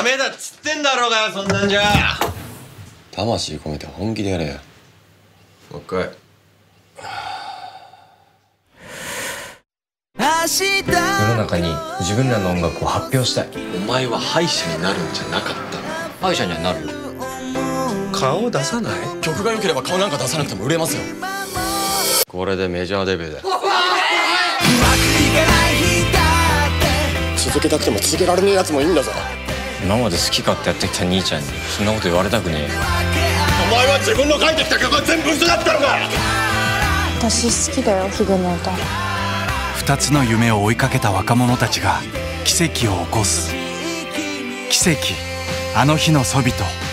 メだっつってんだろうがよ、そんなんじゃ。 魂込めて本気でやれや。 もう一回。 世の中に自分らの音楽を発表したい。 お前は敗者になるんじゃなかった。 敗者にはなるよ。 顔を出さない？ 曲が良ければ顔なんか出さなくても売れますよ。 これでメジャーデビューだ。 続けたくても続けられねえやつもいいんだぞ。 今まで好き勝手やってきた兄ちゃんにそんなこと言われたくねえよ。 お前は自分の書いてきた曲は全部嘘だったのか。 私好きだよ、ヒデの歌。 2つの夢を追いかけた若者たちが奇跡を起こす。奇跡、あの日のソビト。